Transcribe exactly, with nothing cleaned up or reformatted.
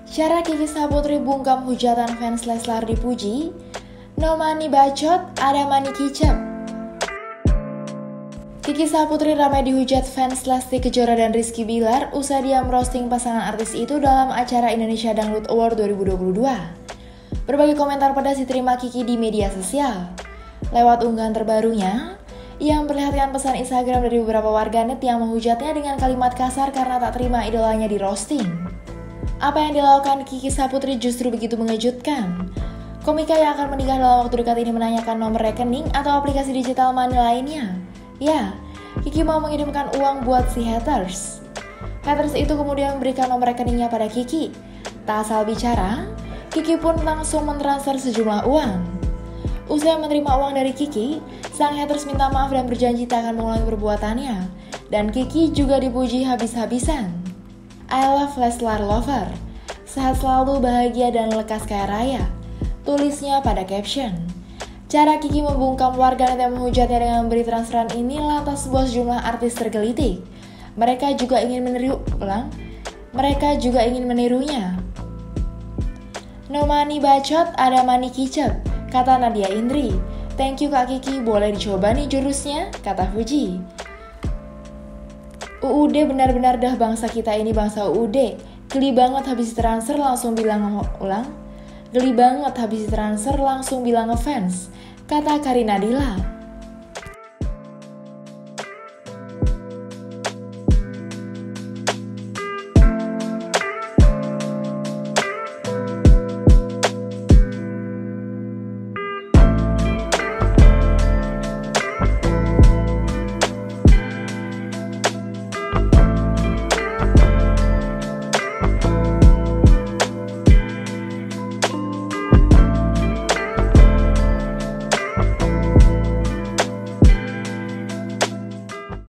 Cara Kiki Saputri bungkam hujatan fans Leslar dipuji. No money bacot, ada money kicap. Kiki Saputri ramai dihujat fans Lesti Kejora dan Rizky Bilar usai dia merosting pasangan artis itu dalam acara Indonesia Dangdut Award dua ribu dua puluh dua. Berbagai komentar pedas diterima Kiki di media sosial. Lewat unggahan terbarunya, ia memperlihatkan pesan Instagram dari beberapa warganet yang menghujatnya dengan kalimat kasar karena tak terima idolanya di roasting. Apa yang dilakukan Kiki Saputri justru begitu mengejutkan. Komika yang akan menikah dalam waktu dekat ini menanyakan nomor rekening atau aplikasi digital money lainnya. Ya, Kiki mau mengirimkan uang buat si haters. Haters itu kemudian memberikan nomor rekeningnya pada Kiki. Tak asal bicara, Kiki pun langsung mentransfer sejumlah uang. Usai menerima uang dari Kiki, sang haters minta maaf dan berjanji tak akan mengulangi perbuatannya. Dan Kiki juga dipuji habis-habisan. I love Leslar Lover. Sehat selalu, bahagia dan lekas kaya raya. Tulisnya pada caption. Cara Kiki membungkam warganet yang menghujatnya dengan memberi transferan ini lantas sebuah sejumlah artis tergelitik. Mereka juga ingin meniru ulang. Mereka juga ingin menirunya. No money bacot, ada money kicap, kata Nadia Indri. Thank you Kak Kiki, boleh dicoba nih jurusnya, kata Fuji. U U D benar-benar dah bangsa kita ini bangsa U U D. Geli banget habis transfer langsung bilang ulang. Geli banget habis transfer langsung bilang ngefans, kata Karina Dila.